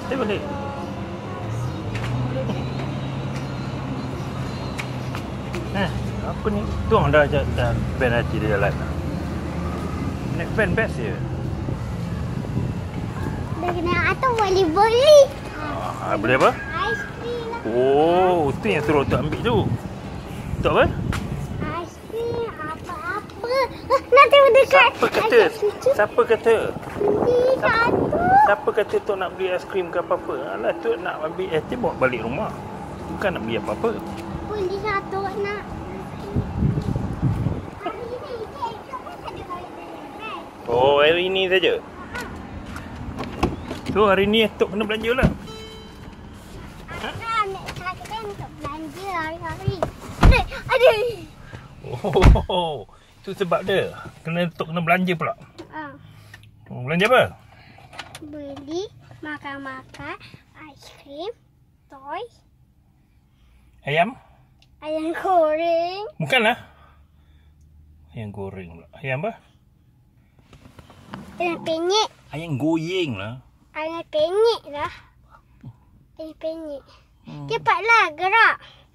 Stay balik. Apa ni? Tuang dah van hati dia jalan. Naik van best je. Dah kena atau boleh. Boleh apa? Aiskrim lah. Oh, tu yang suruh Tok ambil tu. Tok apa? Aiskrim apa-apa. Nanti mendekat. Siapa kata? Siapa kata? Satu. Siapa kata Tok nak beli aiskrim ke apa-apa? Alah, Tok nak ambil aiskrim bawa balik rumah. Bukan nak beli apa-apa. Beli satu nak. Oh, hari ni saja. So, hari ni Tok kena belanja lah. Saya untuk belanja hari-hari. Aduh. Oh, itu sebab dia. Tok kena belanja pula. Oh, belanja apa? beli makan-makan, aiskrim, toy, Ayam? ayam goreng. Bukanlah. Ayam goreng pula. Ayam apa? Ayam penyet. Ayam goyeng lah. Ayam penyet lah. Ayam penyet. Cepatlah gerak.